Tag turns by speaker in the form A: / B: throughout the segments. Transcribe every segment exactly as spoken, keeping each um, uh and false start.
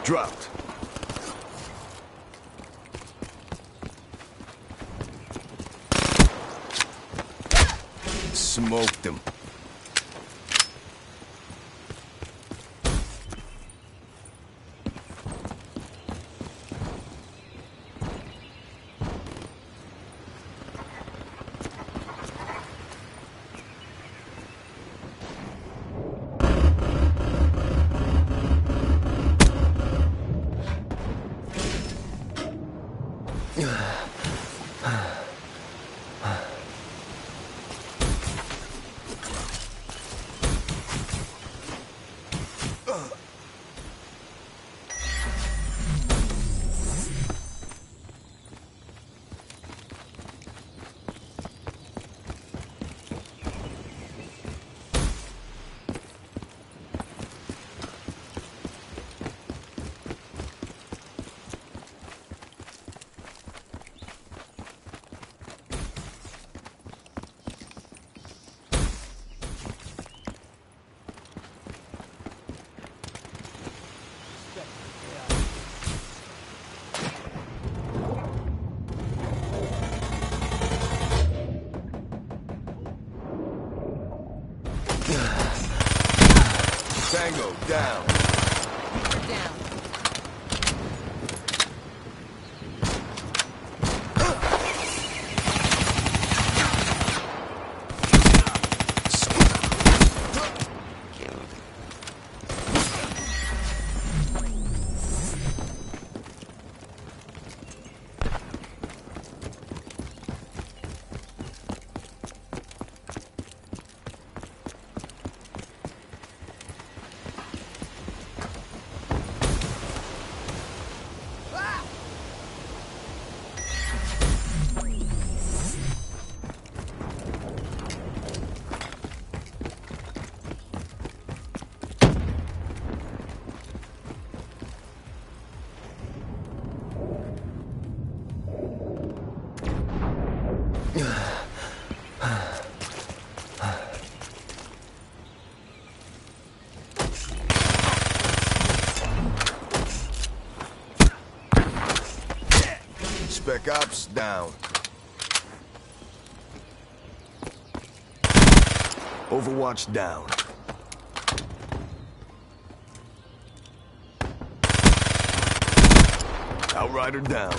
A: Dropped. Smoked him. Tango, down.
B: Down.
A: Spec Ops, down. Overwatch, down. Outrider, down.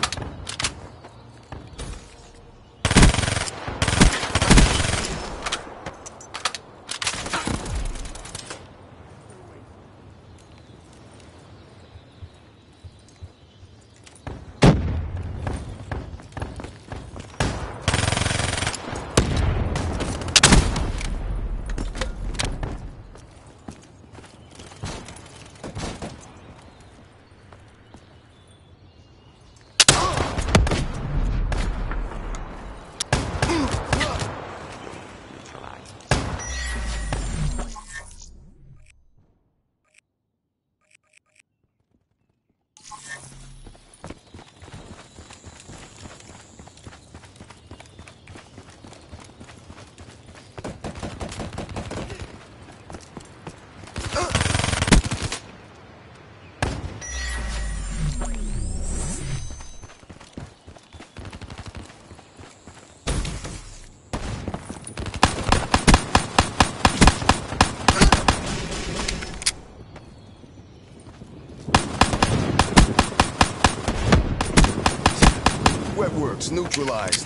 A: Wetworks neutralized.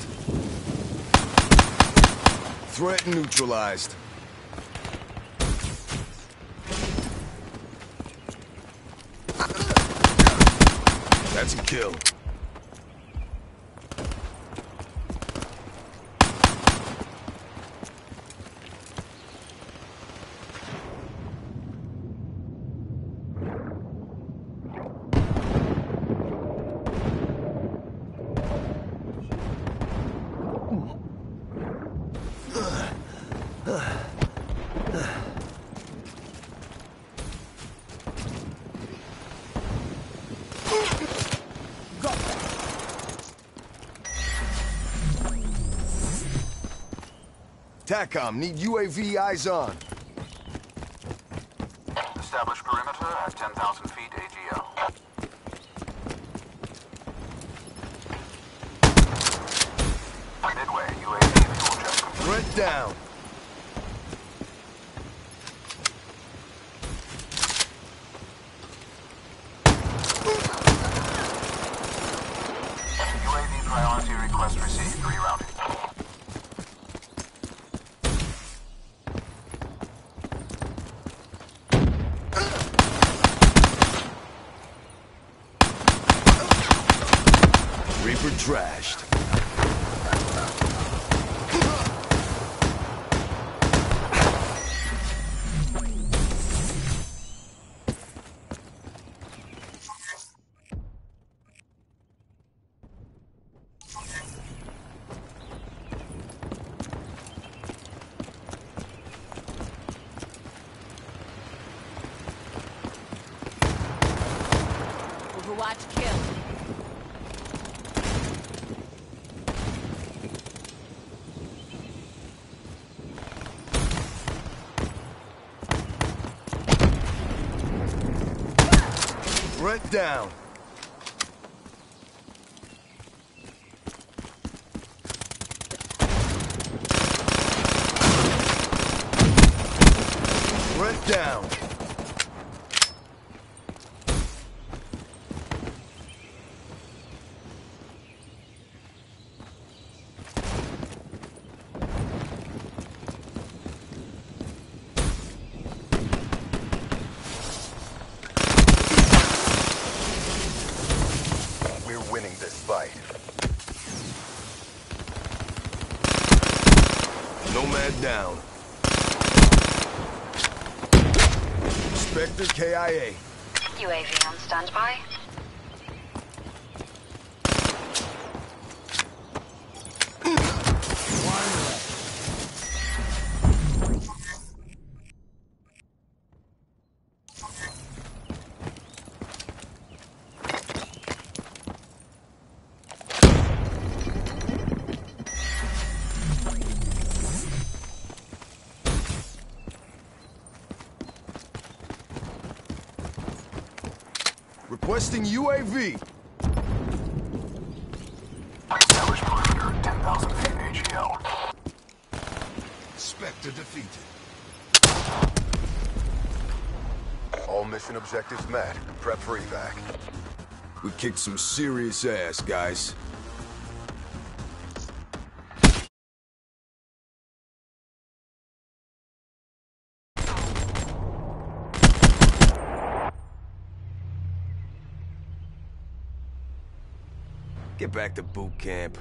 A: Threat neutralized. That's a kill. TACOM, need U A V eyes on.
C: Establish perimeter at ten thousand feet A G L. Midway, U A V fuel check complete.
A: Threat down.
C: U A V priority request received. Rerouting.
A: Reaper trashed.
B: Overwatch kill.
A: Threat down. Threat down. We're winning this fight. Nomad down. Spectre K I A.
D: U A V on standby.
A: Requesting U A V.
C: Established perimeter. ten thousand feet A G L.
A: Spectre defeated. All mission objectives met. Prep for evac. We kicked some serious ass, guys. Get back to boot camp.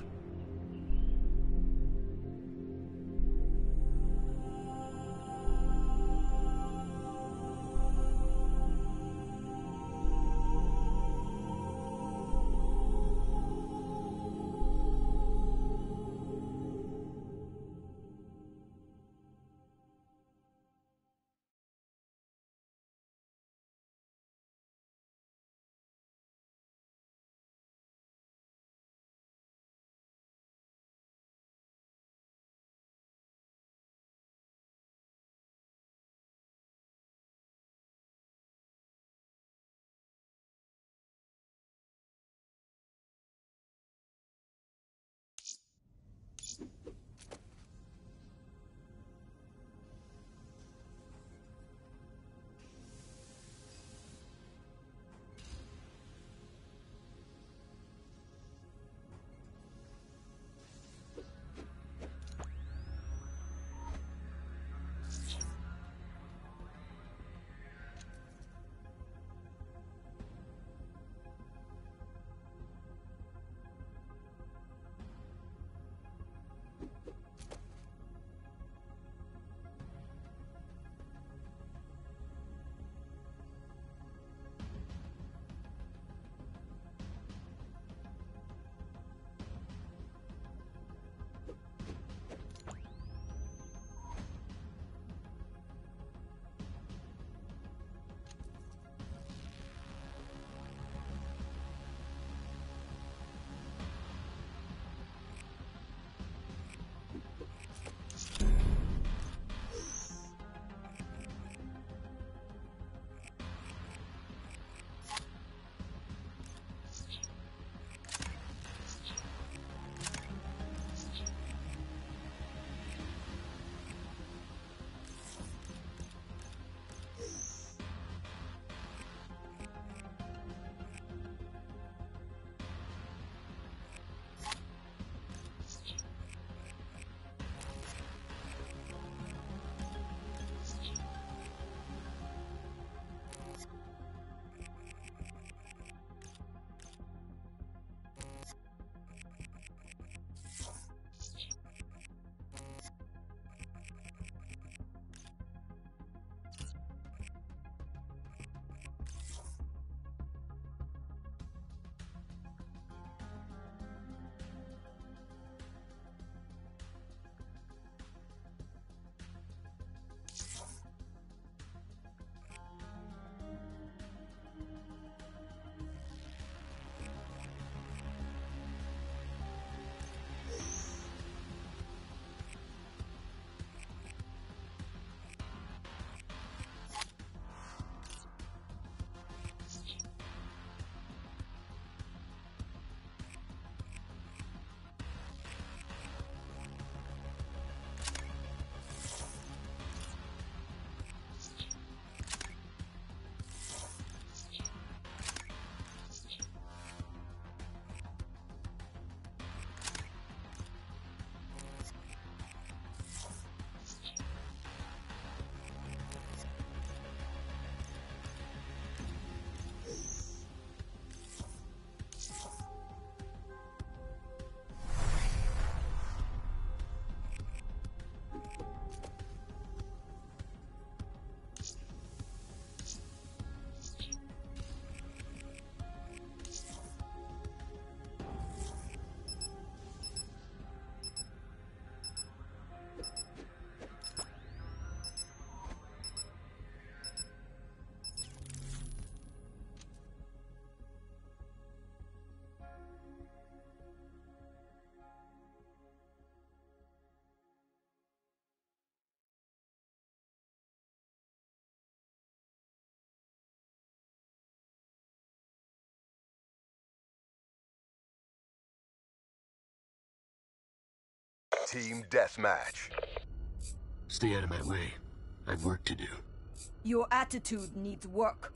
A: Team deathmatch.
C: Stay out of my way. I've work to do.
B: Your attitude needs work.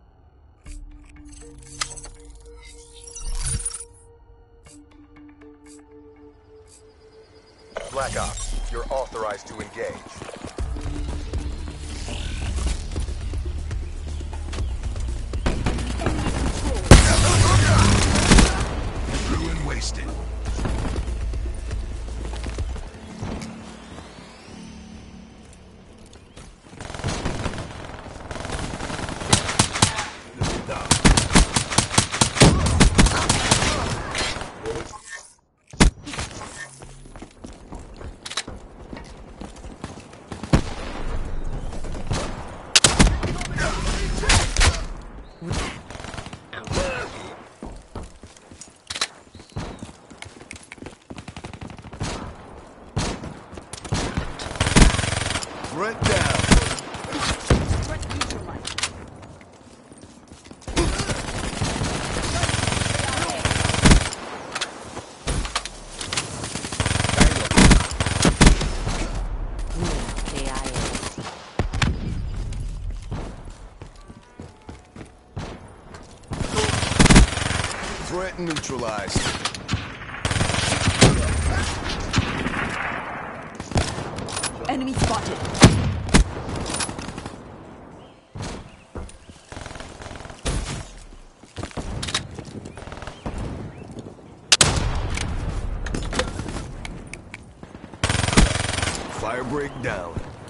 A: Black Ops, you're authorized to engage.
C: Ruin wasted.
A: Threat down.
B: Threat neutralized. K I A.
A: Threat neutralized.
B: Enemy spotted.
A: Firebreak down.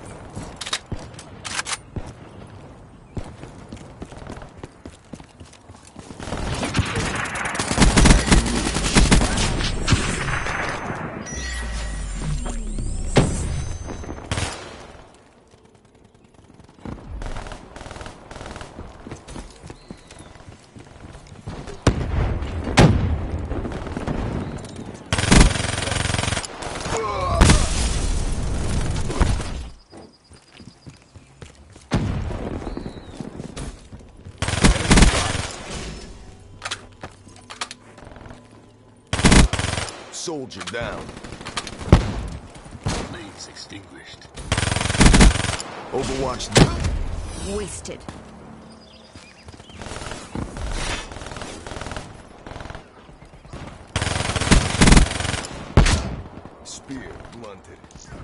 A: Soldier down.
C: Flames extinguished.
A: Overwatch down.
B: Wasted.
A: Spear blunted.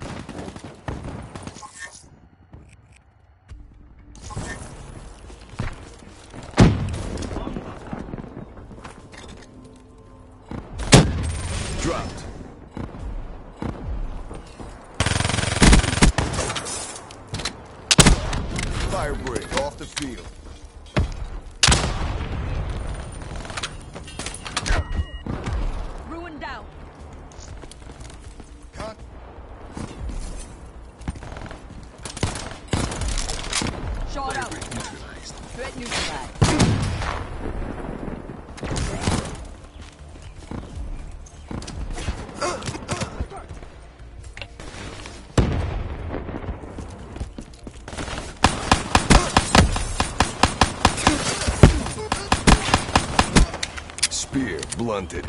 A: Dropped. Firebreak off the field.
B: Ruin down.
A: Cut.
B: Shot out.
C: Firebreak neutralized.
B: Threat neutralized.
A: Spear blunted.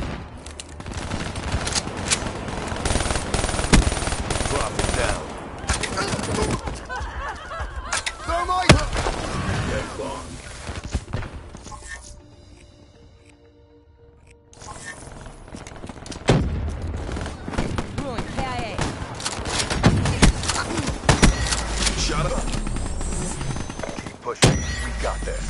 A: Drop it down. Thermite! Dead bomb.
B: Ruin K I A.
A: Shut up. Keep pushing. We got this.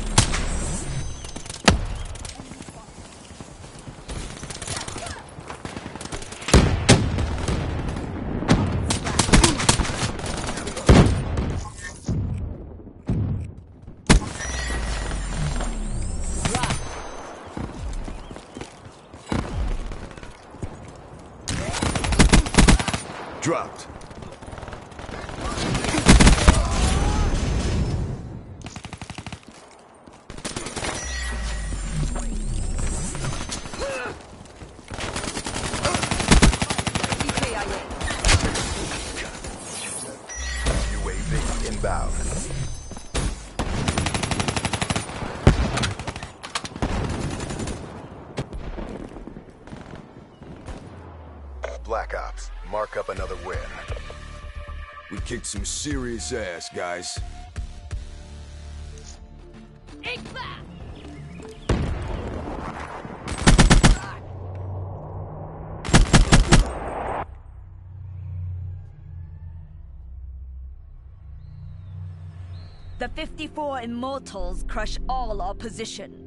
A: Dropped. U A V inbound. Black Ops, mark kicked some serious ass, guys.
E: The fifty-four Immortals crush all opposition.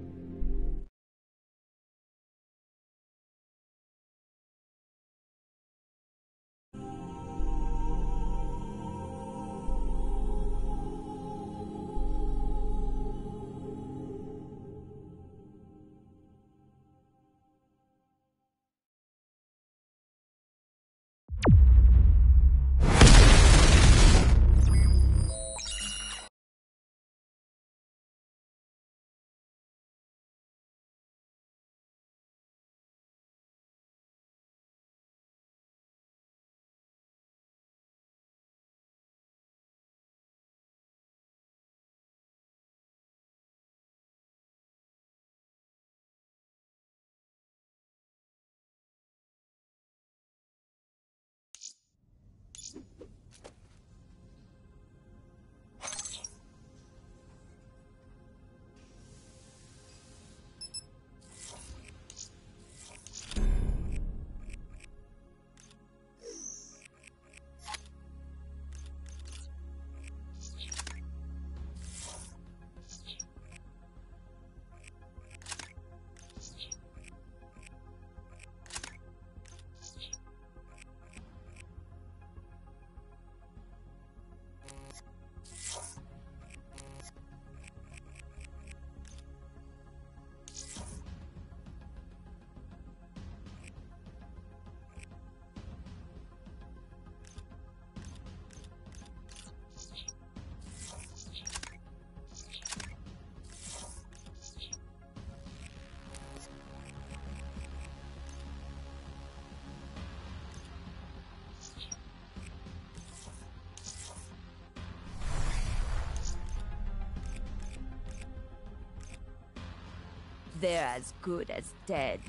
E: They're as good as dead.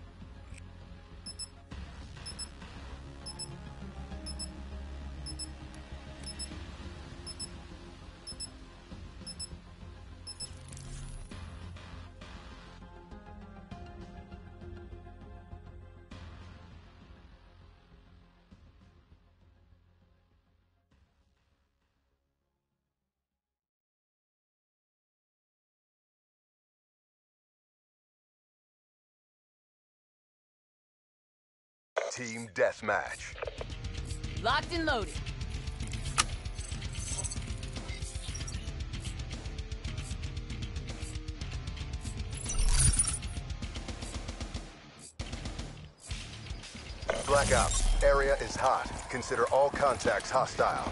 A: Team Deathmatch.
B: Locked and loaded.
A: Black Ops. Area is hot. Consider all contacts hostile.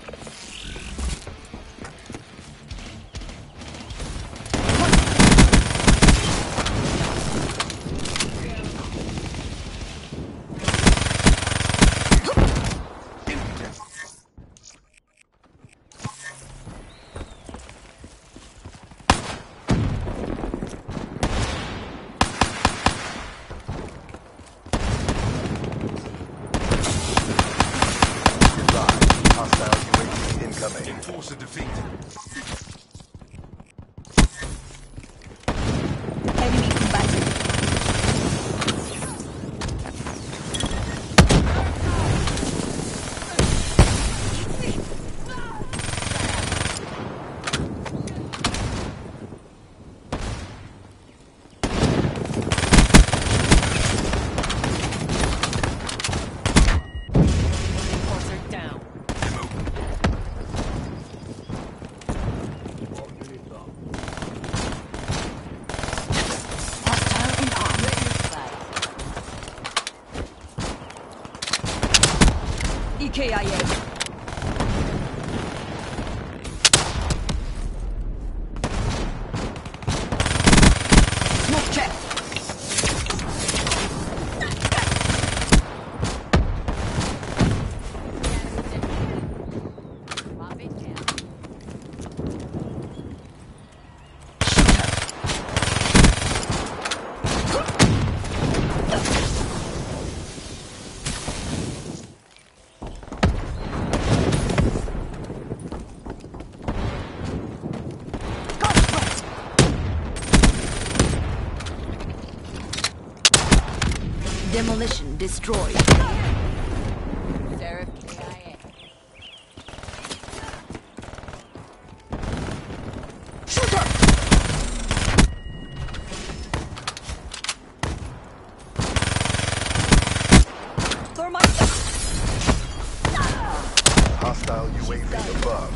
F: Enforcer defeated.
E: Enemy combatant.
B: Enforcer down.
E: E K I A. Smoke check.
B: Pop it down.
E: Demolition destroyed.
B: Seraph K I A.
E: Shooter! Thermite!
A: Hostile U A V above.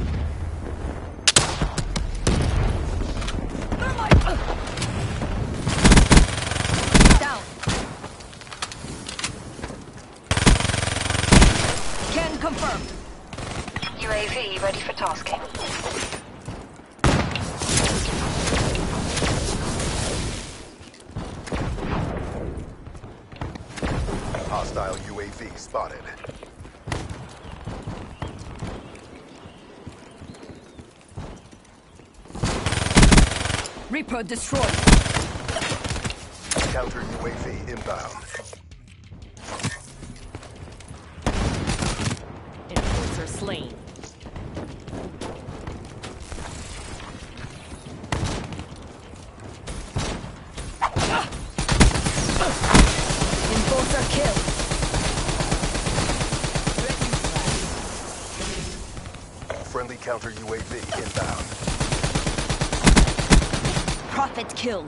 E: Thermite! Down. Can confirm.
D: U A V ready for tasking.
A: Hostile U A V spotted.
E: Reaper destroyed.
A: Counter U A V inbound.
B: Enforcer slain.
E: Enforcer kill.
A: Friendly counter U A V inbound.
E: Prophet kill.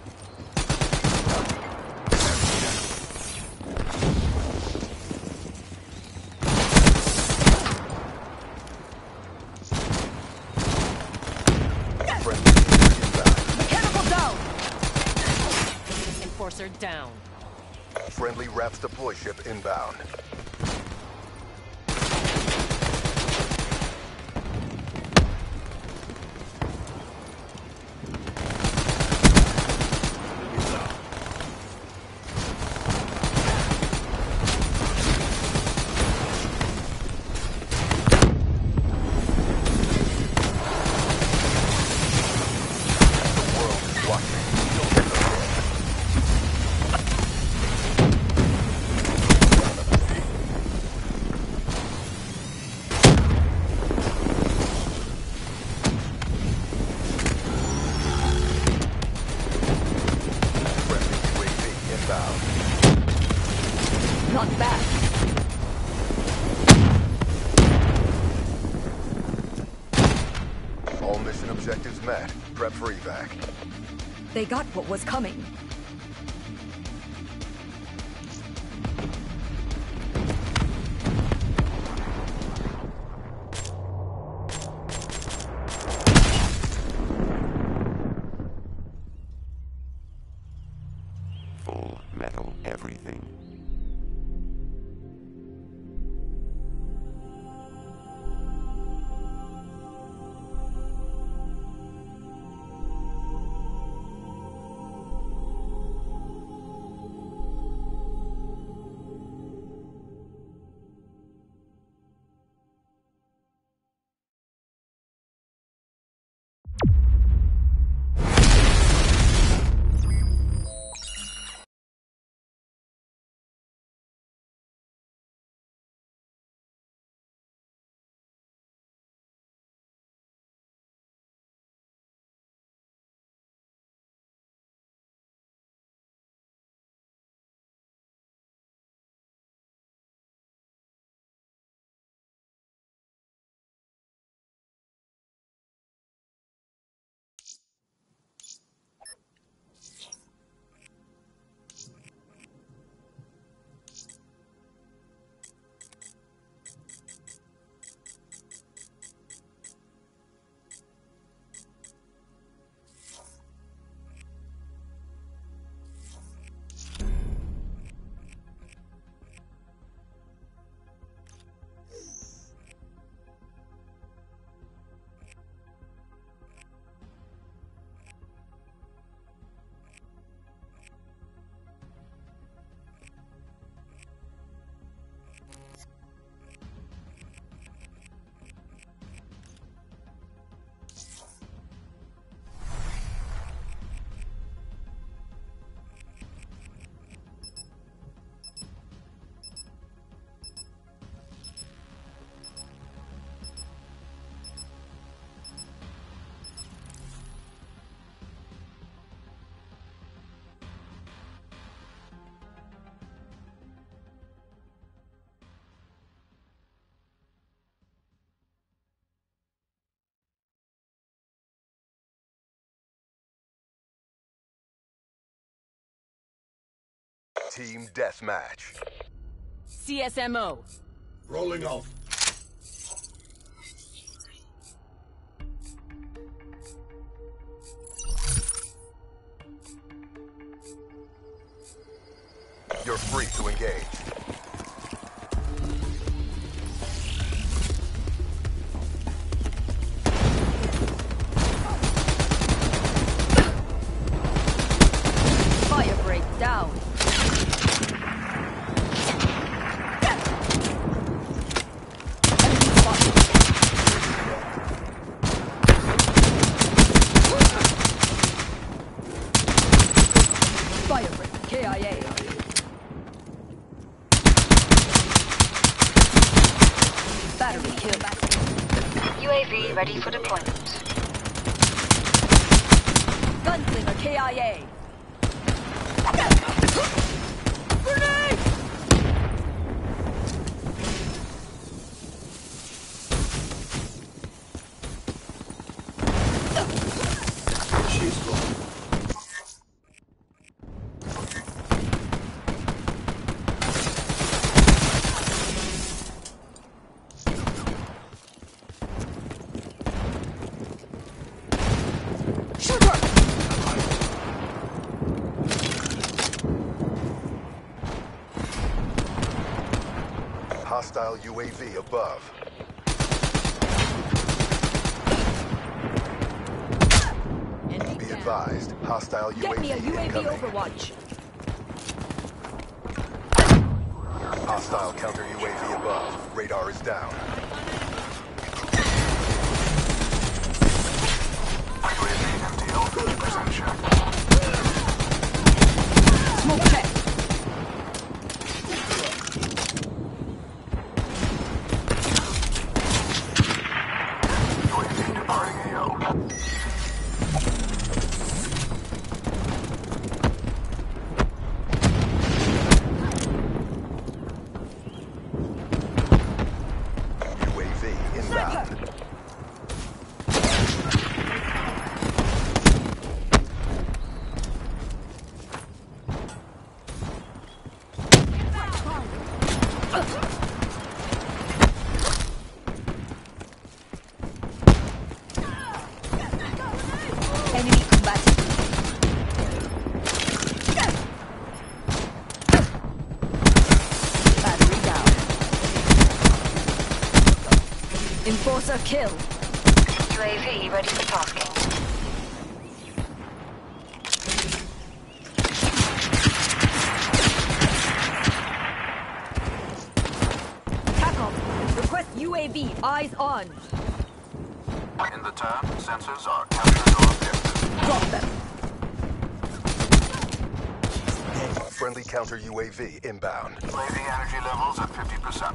A: Friendly inbound.
E: Mechanical down.
B: Enforcer down.
A: Friendly RAPS deploy ship inbound. The world is watching. Don't get the friendly U A V inbound.
E: Not bad.
A: All mission objectives met. Prep for evac.
E: They got what was coming.
G: Full metal everything.
A: Team deathmatch.
B: C S M O.
F: Rolling off.
A: You're free to engage.
E: Fire break down. Enemy spotted. Fire break K I A. Battery kill.
D: U A V ready for deployment.
E: Gunslinger K I A. Grenade!
F: She's gone.
E: Shoot her!
A: Hostile U A V above.
B: Enemy
A: Be
B: down.
A: advised, hostile U A
E: Get
A: V
E: me a U A V
A: incoming.
E: overwatch.
A: Hostile counter U A V above. Radar is down.
C: U A V M T L fifty percent check.
E: Smoke check.
C: U A V departing A O.
A: U A V inbound.
E: Enemy combatant. Battery down. Enforcer kill.
D: U A V ready for tasking.
E: Tackle. Request U A V. Eyes on.
C: In the turn, sensors are captured or objective.
E: Drop them.
A: Friendly counter U A V inbound.
C: U A V energy levels at fifty percent.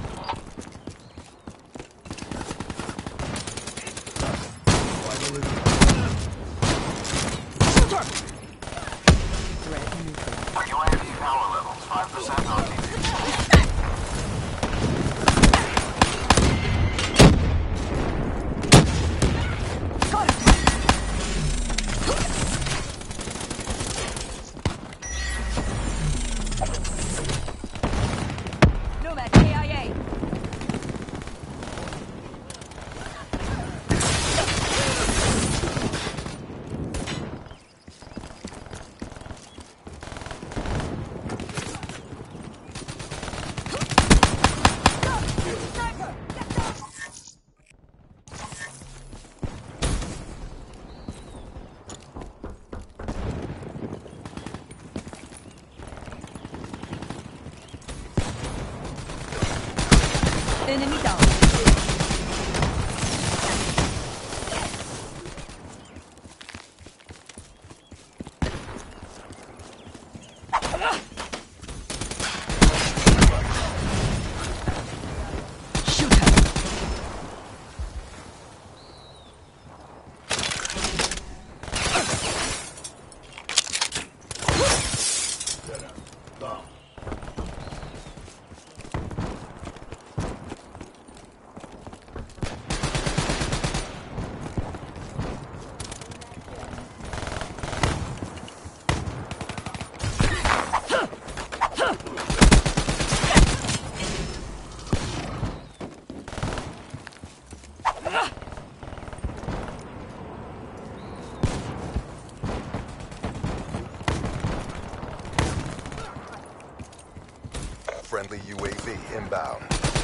E: Shoot her.
B: Threat neutral.
C: U A V power levels five percent R T B.
E: Got it. Nomad K I A. Sniper! Get down! Enemy down. Shoot her.
A: Friendly U A V inbound.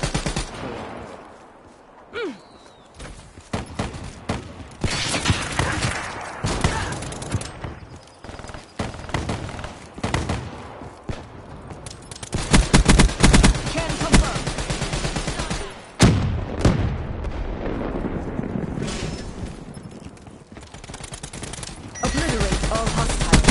E: Can confirm. Obliterate all hostiles.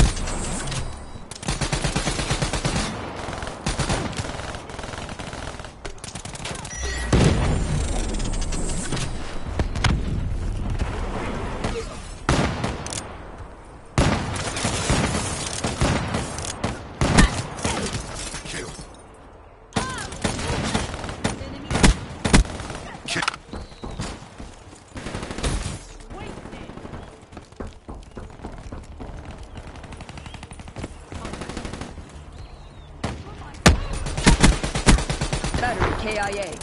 E: Battery K I A.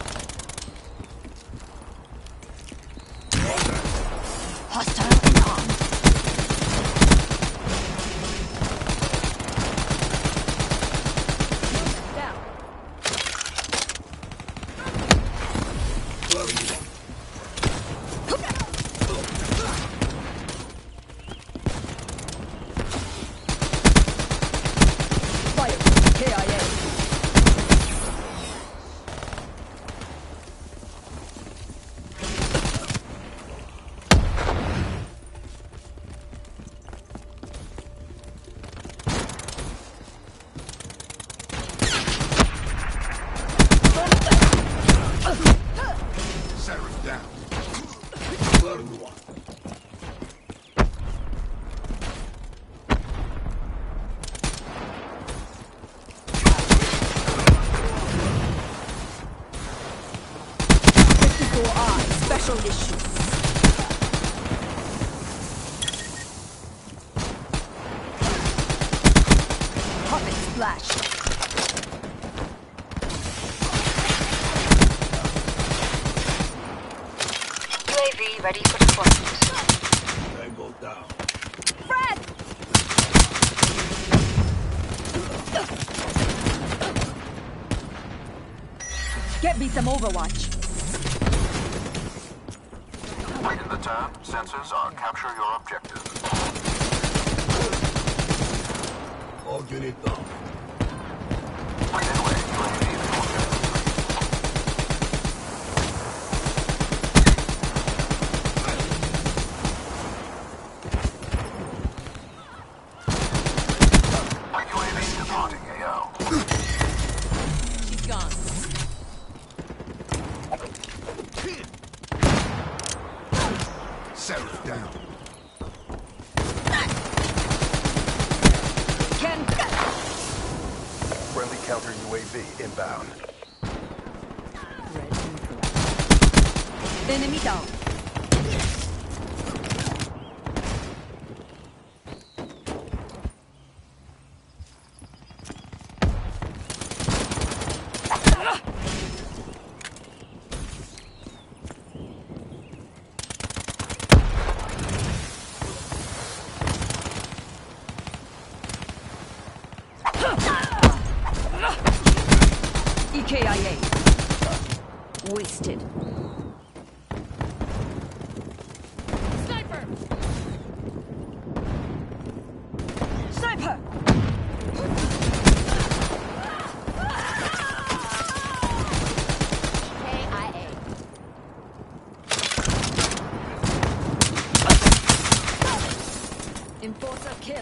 E: Hostile incoming. Down. Fire K I A.
F: Seraph down. Learn one.
E: fifty-four I special issue. Puppet splash.
D: U A V ready for deployment.
F: Tango down.
E: Fred! Get me some Overwatch.
C: In the turn, sensors are capture your objective.
F: All unit down.
C: Anyway, U A V is moving. U A V departing A O.
B: She's gone.
F: Seraph down.
E: Can
A: Friendly counter U A V inbound.
B: Threat neutralized.
E: enemy down. E K I A. Wasted.
B: Sniper!
E: Sniper!
B: K I A.
E: Enforcer kill.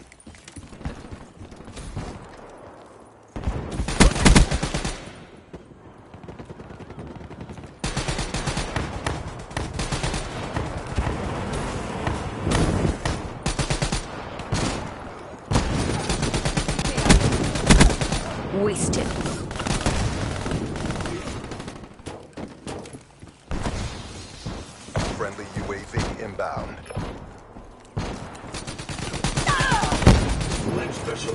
E: Wasted.
A: Friendly U A V inbound.
F: Link special.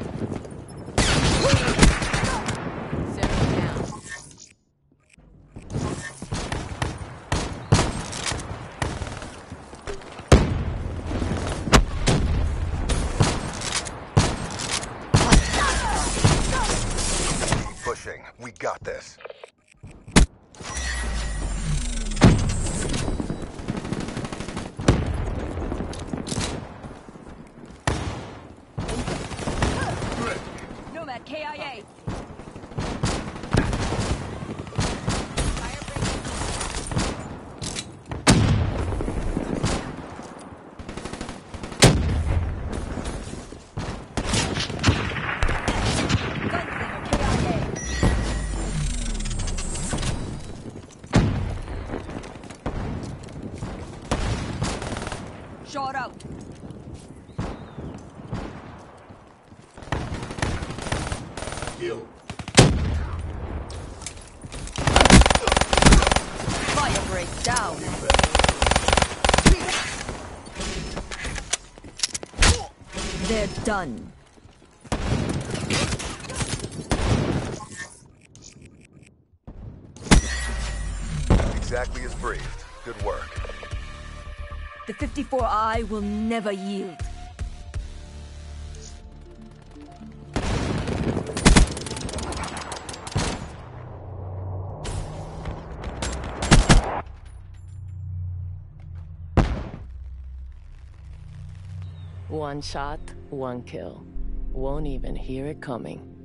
B: Sarah down.
A: We got this.
E: Nomad K I A. Shot out.
F: Kill.
E: Fire break down. They're done.
A: Exactly as briefed. Good work.
E: The fifty-four I will never yield.
H: One shot, one kill. Won't even hear it coming.